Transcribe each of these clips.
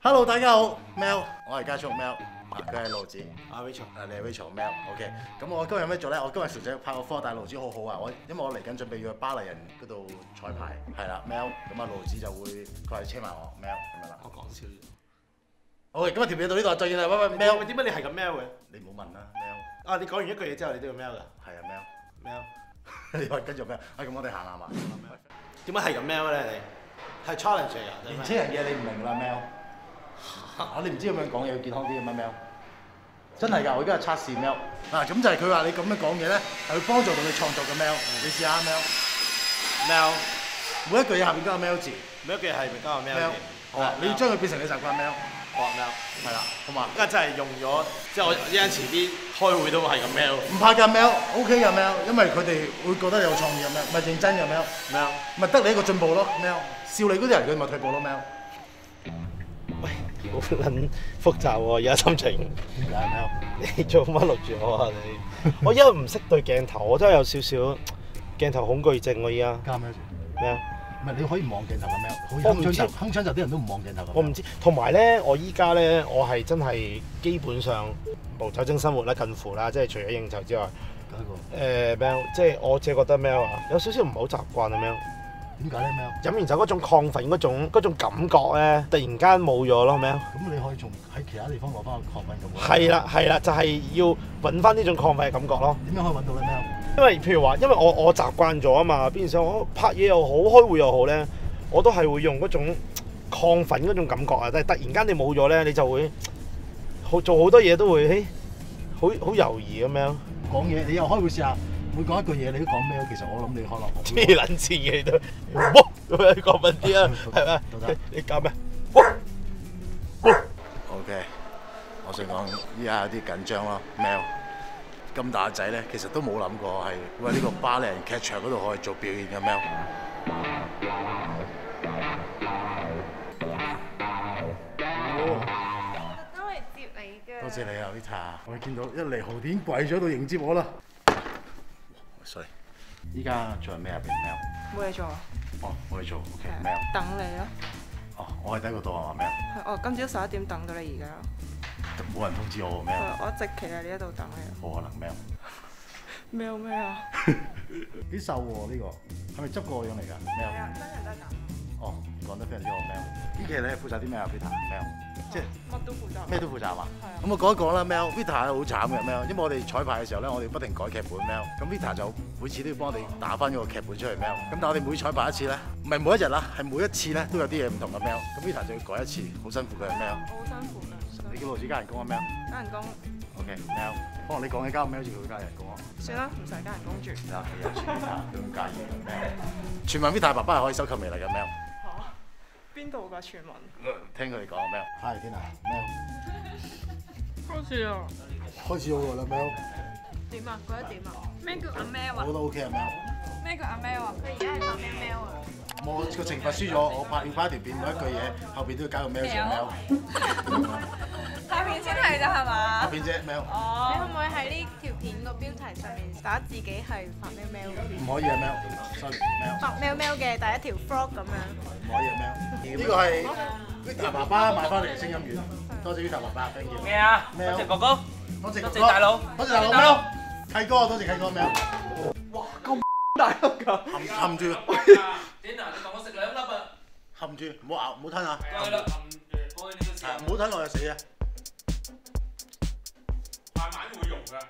Hello， 大家好，Mel， 我係家畜 Mel， 佢係盧子， 阿 Rachel， 你係 Rachel，Mel，OK。咁我今日有咩做咧？我今日純粹拍個科，但係盧子好好啊，因為我嚟緊準備要去巴黎人嗰度彩排，係啦，Mel， 咁啊盧子就會過嚟車埋我 ，Mel 咁樣啦。 我講笑。 好，今日條片到呢度，再見啦，拜拜，Mel。 點解你係咁 Mel 嘅？ 你唔好問啦，Mel。 啊，你講完一句嘢之後，你都要 Mel 㗎？ 係啊 ，Mel。 你話跟住 Mel， 咁我哋行下嘛。 點解係咁 Mel 咧？你係 challenge 嚟㗎？ 年青人嘅你唔明啦，Mel。你唔知咁樣講嘢要健康啲嘅咩 Mel？ 真係㗎，我而家係測試 Mel。嗱，咁就係佢話你咁樣講嘢咧，係會幫助到你創作嘅 Mel。你試下 Mel。每一句嘢下邊加個 Mel 字。 每一句嘢係咪加個 Mel 字？ 好啊，你要將佢變成你習慣 Mel。 好啊 Mel。係啦， 好嘛？ 而家真係用咗，即係我一陣遲啲開會都係咁 Mel。 唔怕㗎 Mel，OK 㗎 Mel， 因為佢哋會覺得你有創意嘅 Mel， 咪認真嘅 Mel。咪得你一個進步咯 Mel。笑你嗰啲人佢咪退步咯 Mel。 喂，好撚複雜喎，而家心情。 點解 Mel？ 你做乜錄住我啊你？我因為唔識對鏡頭，我真係有少少鏡頭恐懼症喎而家。 加 Mel 咩啊？ 唔係你可以望鏡頭嘅 Mel。 我唔知鏗鏘集啲人都唔望鏡頭嘅。 我唔知，同埋咧，我依家咧，我係真係基本上無酒精生活啦，近乎啦，即係除咗應酬之外。Mel， 即係我自己覺得 Mel 啊，有少少唔係好習慣啊 Mel。 點解咧 Mel？ 飲完酒嗰種亢奮嗰種感覺咧，突然間冇咗咯 Mel。 咁你可以從喺其他地方攞翻個亢奮感。 係啦，就係要揾翻呢種亢奮嘅感覺咯。 點樣可以揾到咧 Mel？ 因為譬如話，因為我習慣咗啊嘛，變相我拍嘢又好，開會又好咧，我都係會用嗰種亢奮嗰種感覺啊！但係突然間你冇咗咧，你就會做好多嘢都會好猶豫咁樣。講嘢你又開會試下，每講一句嘢你都講咩？其實我諗你可能黐撚線嘅都，哇！咁樣過分啲啊，係咪？你搞咩 ？OK， 我想講依家有啲緊張咯 ，Mel。咁大仔咧，其實都冇諗過係會喺呢個巴黎人劇場嗰度可以做表演嘅 Mel。 都係接你嘅。 多謝你啊 ，Vita。我見到一嚟豪典跪咗喺度迎接我啦。sorry。依家做緊咩啊 ，Mel？ 冇嘢做啊。 哦，冇嘢做 ，OK，Mel。 等你咯。 哦，我係第一個到啊嘛 ，Mel。 係，我今朝11點等到你而家。 冇人通知我喎 ，Mel。 我一直企喺呢一度等你。 冇可能 Mel。 Mel 咩啊？ 幾瘦喎呢個，係咪執過樣嚟㗎 ？Mel。 係啊，真人真假。 哦，講得非常之好 Mel。呢期你係負責啲咩啊 ，Vita？Mel。即係乜都負責。 咩都負責係嘛？ 係啊。 咁我講一講啦 ，Mel。Vita 係好慘嘅 Mel，因為我哋彩排嘅時候咧，我哋不停改劇本 Mel。咁 Vita 就每次都要幫我哋打翻嗰個劇本出嚟 Mel。咁但係我哋每彩排一次咧，唔係每一日啦，係每一次咧都有啲嘢唔同嘅 Mel。咁 Vita 就要改一次，好辛苦嘅 Mel。 我好辛苦㗎。 你叫盧子加人工啊 Mel？ 加人工。 OK，Mel。可能你講嘅加 Mel 就佢加人工啊。 算啦，唔使加人工住。 有錢啊，都咁介意嘅 Mel。傳聞 Vita 爸爸係可以收購微辣嘅 Mel。 嚇？邊度㗎傳聞？ 聽佢哋講 Mel。Hi Tina Mel。 開始啊！ 開始好㗎啦 Mel。 點啊？覺得點啊？咩叫阿 Mel 啊？ 我覺得 OK 啊 Mel。 咩叫阿 Mel 啊？佢而家係拍咩 Mel 啊？ 我個懲罰輸咗，我要拍條片，每一句嘢後邊都要加個 Mel 字 Mel。 拍片先係咋係嘛？ 拍片啫 Mel。 你可唔可以喺呢條片個標題上面打自己係拍咩 Mel？ 唔可以啊 Mel，sorry Mel。 拍 Mel 嘅第一條 vlog 咁樣。 唔可以啊 Mel。呢個係 Vita 爸爸買翻嚟嘅聲音軟，多謝 Vita 爸爸 ，thank you。 咩啊？多謝哥哥， 多謝大佬， 多謝大佬 Mel。契哥，多謝契哥 Mel。 哇，咁大粒㗎！ 含住。 點啊？你同我食2粒啊！ 含住，唔好咬，唔好吞啊！ 係啦，含住，過去呢個時候。 唔好吞落去死啊！ 慢慢會溶㗎。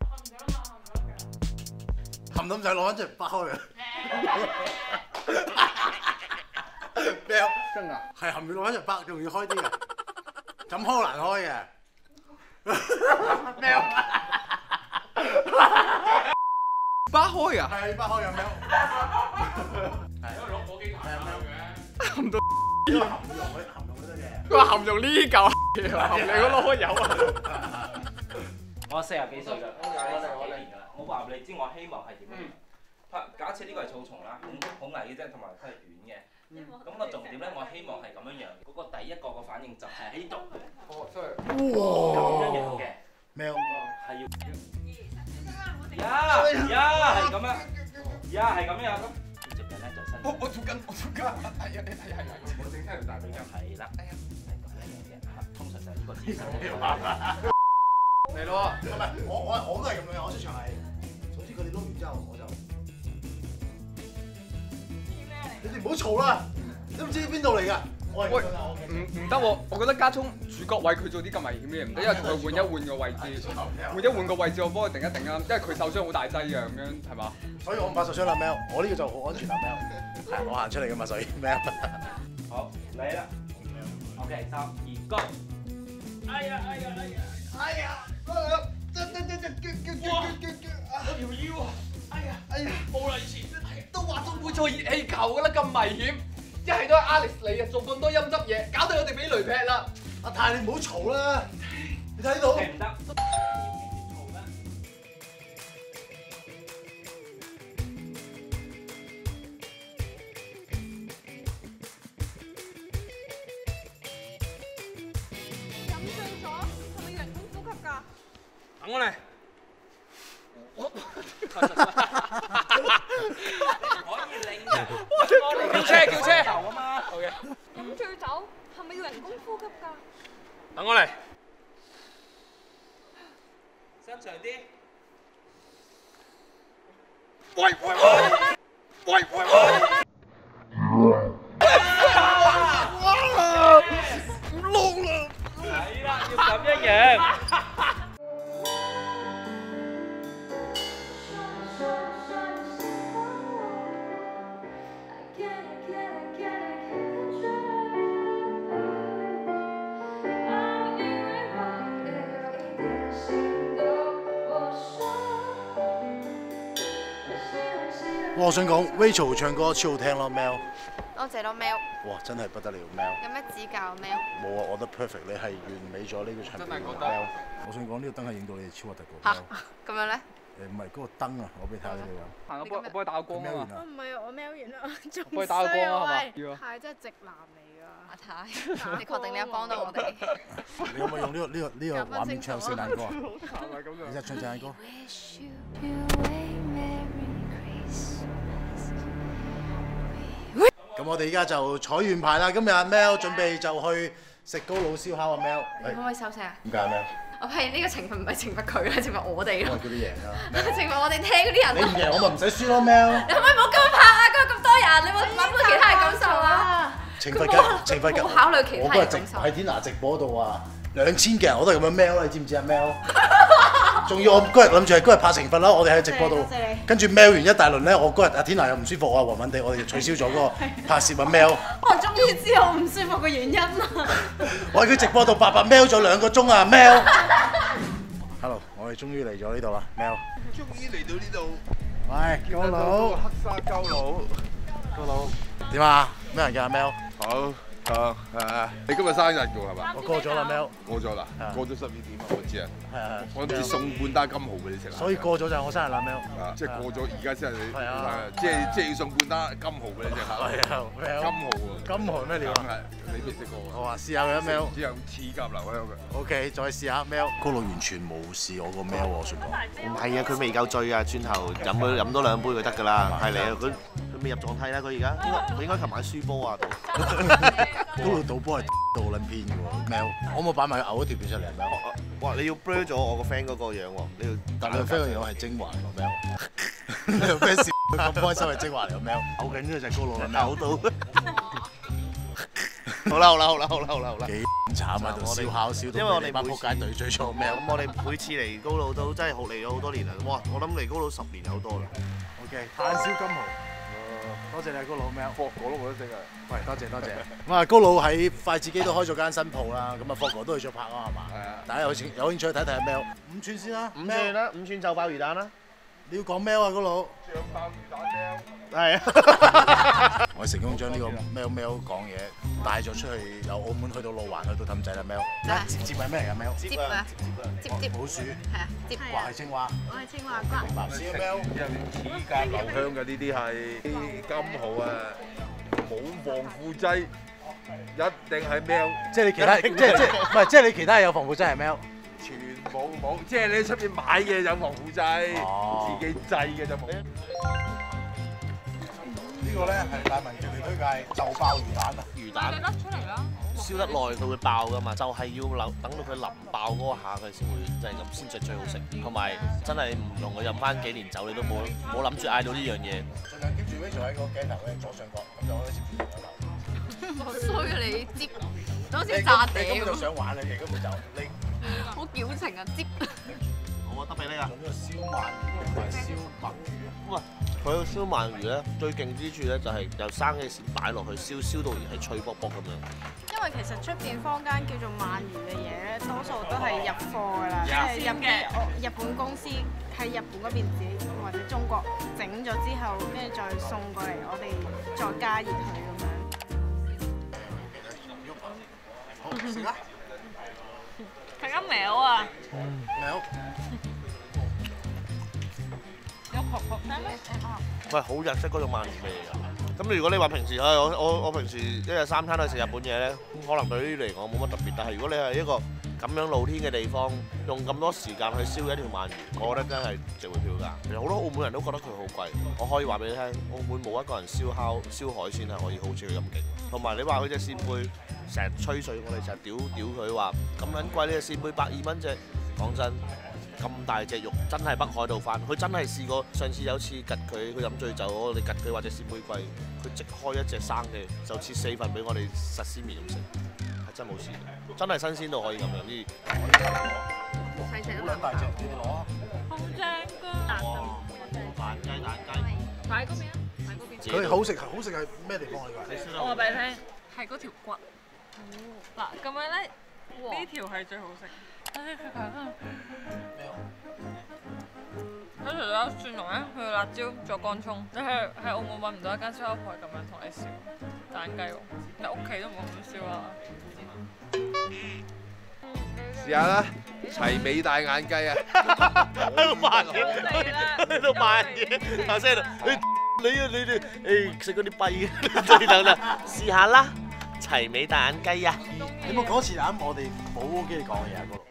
含到唔使攞翻出嚟掰開嘅。Mel，真啊？係含住攞翻出嚟掰，仲要開啲嘅。咁開難開嘅。Mel。 掰開啊！ 係掰開嘅 Mel。 係因為攞火機彈下嘅。 含到。呢個含用佢得嘅。 佢話含用呢嚿嘢，含你嗰攞油啊！ 我40幾歲㗎，我年㗎啦。我話你知我希望係點樣？假設呢個係草叢啦，好矮嘅啫，同埋佢係短嘅。咁個重點咧，我希望係咁樣樣。嗰個第一個反應就係喺度。 哦，真係。 咁樣嘅。 Mel。 係要。係咁樣。係咁樣咁。接緊咧就伸。 我做緊，係啊，我整親條大髀筋。 係啦。 思想。 嚟咯！ 唔係我都係咁樣，我出場係，總之佢哋撈完之後我就，你哋唔好嘈啦，你都唔知邊度嚟㗎，我係咁樣㗎，我唔得喎，我覺得加聰主角位佢做啲咁危險嘅嘢唔得，因為同佢換一換個位置，換個位置我幫佢定一定啊，因為佢受傷好大劑嘅咁樣係嘛？ 所以我唔怕受傷啦，Mel，我呢個就好安全啦，Mel，係我行出嚟㗎嘛，所以 Mel。 好，嚟啦。OK， 3、2、Go！哎呀！ 我條腰啊！哎呀，冇啦以前，都話中杯賽熱氣球㗎啦，咁危險，一係都係 Alex 嚟啊，做咁多陰濕嘢，搞到我哋俾雷劈啦！ 阿泰你唔好嘈啦，你睇到？ 唔得。 等我嚟。叫車啊嘛。好嘅。 飲醉酒係咪要人工呼吸㗎？ 等我嚟。 伸長啲。 喂！唔撈啦！ 係啦，要咁一樣。 我想講 Rachel 唱歌超好聽咯，Mel。 多謝咯，Mel。 哇，真係不得了，Mel。 有咩指教，Mel？ 冇啊，我覺得 perfect，你係完美咗呢個場面，Mel。我想講呢個燈係影到你哋超核突個。 嚇，咁樣咧？ 唔係嗰個燈啊，我俾你睇下呢度有。 行，我幫你打個光啊嘛。 唔係我 Mel 完啦，仲幫你打個光啊，係嘛？ 太真係直男嚟㗎。阿太，你確定你有幫到我哋？ 你可唔可以用呢個畫面唱聖誕歌啊？ 係咪咁樣？ 你就唱聖誕歌。咁我哋而家就彩完牌啦。今日阿 Mel 準備就去食高佬燒烤啊，Mel。 你可唔可以收聲啊？ 點解，Mel？ 我發現呢個懲罰唔係懲罰佢啦，懲罰我哋咯。 我係叫你贏啊！ 懲罰我哋聽嗰啲人。 你唔贏我咪唔使輸咯，Mel。 你可唔可以唔好咁樣拍啊？今日咁多人，你冇諗到其他人感受啊？ 懲罰緊，懲罰緊。 冇考慮其他我嗰日直人感受。 喺天拿直播度啊，2000嘅人我都係咁樣 Mel 啦，你知唔知啊，Mel？仲要我嗰日諗住係嗰日拍懲罰啦，我哋喺直播度，跟住 Mel 完一大輪咧，我嗰日阿天娜又唔舒服啊，暈暈地，我哋就取消咗嗰個拍攝啊 Mel。 我終於知道我唔舒服嘅原因啦。 我喺佢直播度白 Mel 咗2個鐘啊 Mel。Hello， 我哋終於嚟咗呢度啦 Mel。 終於嚟到呢度。 喂，高佬。 黑沙膠佬。 高佬。點啊？咩人㗎阿 Mel？ 好。你今日生日㗎係嘛？ 我過咗啦 Mel。 過咗啦，過咗12點啊，我知啊。 係。 我諗住送半打金蠔俾你食啊。 所以過咗就係我生日啦 Mel。 即係過咗，而家先係你。 係啊。 即係要送半打金蠔俾你食下。 係啊 Mel。金蠔喎。金蠔咩料啊？ 你未食過喎。 我話試下佢啊 Mel。 之後黐夾流喺度嘅。 OK， 再試下 Mel。高佬完全冇試我個 Mel 喎，我想講。 唔係啊，佢未夠醉啊，轉頭飲多2杯佢得㗎啦。係你啊，佢未入狀態啦，佢而家佢應該琴晚輸波啊。 高佬賭波係到撚偏嘅喎 Mel。我冇擺埋佢嘔一條片出嚟啊 Mel。 哇！你要 blur 咗我個 friend 嗰個樣喎，你要但你個 friend 個樣係精華喎 Mel。你個 friend 笑咁開心係精華嚟喎 Mel。嘔緊呢個就係高佬啦 Mel。 嘔到。好啦， 幾慘啊！度燒烤燒到， 因為我哋班仆街對追錯 Mel。 咁我哋每次嚟高佬都真係嚟咗好多年啦。哇！我諗嚟高佬10年有多啦。 OK，炭燒金蠔。多謝你高佬 Mel。 霍哥都冇得食啊！ 喂，多謝。咁啊，高佬喺筷子基都開咗間新鋪啦。咁啊，霍哥都去咗拍啊，係嘛？ 係啊。 大家有興趣睇睇阿 Mel。5寸先啦。 5寸啦，5寸就爆魚蛋啦。 你要講 Mel 啊，高佬。 醬爆魚蛋 Mel。 係啊。 我成功將呢個 Mel 講嘢帶咗出去，由澳門去到路環，去到氹仔啦 Mel。接係咩嚟㗎 Mel？ 接啊！接。 老鼠。 係啊，接。 話係青蛙。 我係青蛙瓜。 白絲 Mel。 之後啲黐夾留香嘅呢啲係金蠔啊，冇防腐劑，一定係 Mel。 即係你其他，即係即係你其他有防腐劑係 Mel。 全部冇，即係你喺出邊買嘅有防腐劑，自己製嘅就冇。 呢個咧係大文極力推介就爆魚蛋啊！ 魚蛋你甩出嚟啦！ 燒得耐佢會爆噶嘛，就係要等到佢淋爆嗰下佢先會即係咁先至最好食，同埋真係唔同佢飲翻幾年酒你都冇諗住嗌到呢樣嘢。 盡量 keep 住 Rachel 喺個鏡頭嘅左上角，咁就可以接住個頭。 好衰啊你接，好似炸地你根本就咁， 想玩啊！你根本就你好矯情啊接！ 好啊，得俾你啊！ 用呢個燒鰻魚同埋燒墨魚啊！ 哇！佢個燒鰻魚咧最勁之處咧就係由生嘅時擺落去燒到而係脆卜卜咁樣。 因為其實出邊坊間叫做鰻魚嘅嘢咧，多數都係入貨㗎啦，即係入啲日本公司喺日本嗰邊自己或者中國整咗之後，跟住再送過嚟，我哋再加熱佢咁樣。 好食啦！ 係咁苗啊！ 苗有殼殼咩？ 佢係好日式嗰種鰻魚味嚟㗎。咁如果你話平時我平時一日三餐都係食日本嘢咧，可能對呢啲嚟講冇乜特別。但係如果你係一個咁樣露天嘅地方，用咁多時間去燒一條鰻魚，我覺得真係值回票價。其實好多澳門人都覺得佢好貴，我可以話俾你聽，澳門冇一個人燒海鮮係可以好似佢咁勁。同埋你話佢隻扇貝成日吹水，我哋成日屌佢話咁撚貴，呢隻扇貝120蚊隻，講真。咁大隻肉真係北海道翻，佢真係試過上次有次吉佢飲醉酒，我哋吉佢或者扇貝貴，佢即開一隻生嘅就切4份俾我哋實鮮麵咁食，係真冇事，真係新鮮到可以咁樣啲。 細隻好兩大隻，你哋攞啊！ 好正㗎！ 蛋雞， 擺嗰邊啊，擺嗰邊。 佢好食係咩地方嚟㗎？ 我話俾你聽，係嗰條骨。嗱咁樣咧，呢條係最好食。睇除咗蒜蓉咧，佢辣椒再乾葱，你喺澳門揾唔到一間燒烤鋪咁樣同你燒蛋雞喎，你屋企都冇咁燒啊！ 試下啦，齊美大眼雞啊！ 喺度賣嘢，喺度賣嘢，頭先喺度，你哋食嗰啲跛嘅，等等，試下啦，齊美大眼雞啊！ 你冇講前啱，我哋冇機你講嘢啊，嗰度。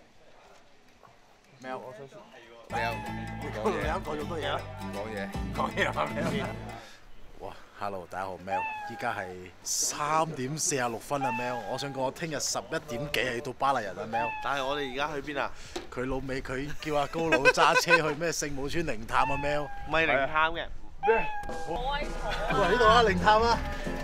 咩啊？我想喵， 講嘢，你啱講咗多嘢啊！ 講嘢啊！喵！哇 ，Hello， 大家好，喵！依家係3點46分啊，喵！我想講，我聽日11點幾係到巴黎人啊，喵！ 但係我哋而家去邊啊？ 佢老味，佢叫阿高佬揸車去咩聖母村靈探啊，喵！ 唔係靈探嘅。 好威過嚟呢度啊，靈探啊！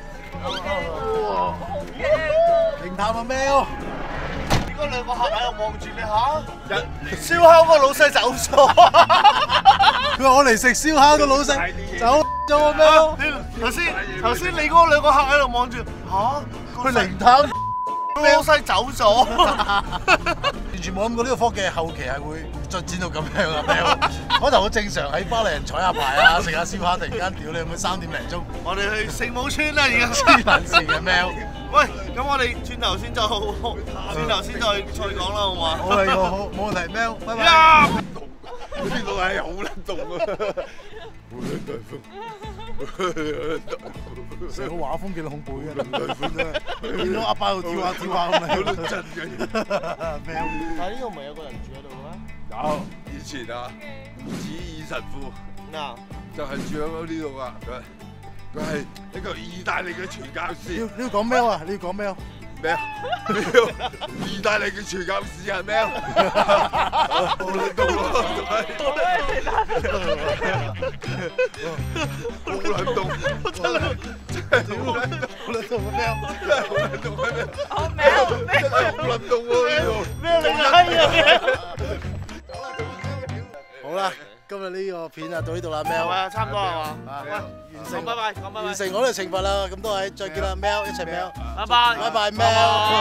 靈探啊，喵！ 嗰兩個客喺度望住你嚇，燒烤個老細走咗。 佢話我嚟食燒烤，個老細走咗啊咩？ 頭先你嗰兩個客喺度望住嚇， 佢靈探， 老細走咗。 完全冇諗過呢個科技後期係會進展到咁樣啊！喵，開頭好正常喺巴黎人彩下牌啊，食下燒烤，突然間屌你，咁樣3點零鐘， 我哋去聖母村啦，而家黐撚線嘅喵！ 喂，咁我哋轉頭先再講啦，好嘛？ 好嚟個好，冇問題，喵，拜拜。 呢度係好撚凍啊！ 成個畫風幾恐怖嘅，見到阿爸喺度跳下咁樣， 真嘅。 喵！ 但係呢度唔係有個人住喺度嘅咩？ 有，以前啊，子義神父就係住喺呢度啊。佢係一個意大利嘅傳教士。 你要講喵啊？你要講喵？ 咩啊？意大利嘅傳教士係咩？好撚凍啊！好撚凍，真係好撚凍啊！喵，真係好撚凍啊！喵，真係好撚凍喎呢度。 咩嚟㗎？ 好啦，今日呢個片啊到呢度啦，喵。 係啊，差唔多係嘛？ 完成， 拜拜，拜拜。 完成我哋嘅懲罰啦，咁多位再見啦，喵，一齊喵。 拜拜， 拜拜，喵。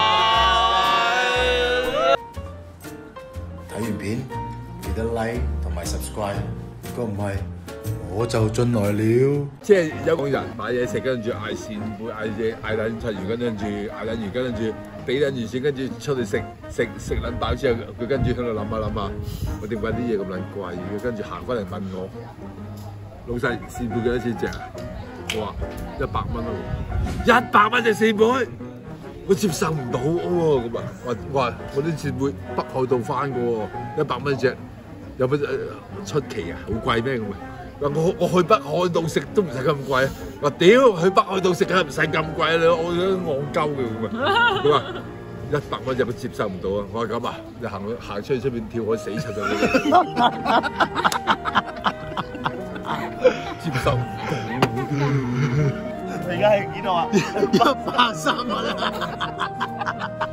睇完片記得 like 同埋 subscribe，如果唔係我就進來了。 即係有個人買嘢食，跟住嗌扇貝，嗌撚柒完，跟住嗌撚完，跟住俾撚完錢，跟住出去食撚飽之後，佢跟住喺度諗下，我點解啲嘢咁撚貴嘅？跟住行翻嚟問我，老細扇貝幾多錢隻啊？我話100蚊咯，100蚊隻扇貝，我接受唔到喎咁啊！我啲扇貝北海道翻嘅喎，100蚊隻，有乜出奇啊？好貴咩咁啊？ 話我去北海道食都唔使咁貴，話屌去北海道食梗係唔使咁貴啦，我都戇鳩嘅咁啊！佢話100蚊有冇接受唔到啊？我話咁啊，你行出去出邊跳海死柒咗接受唔到。 你而家係幾多啊？ 130蚊啊！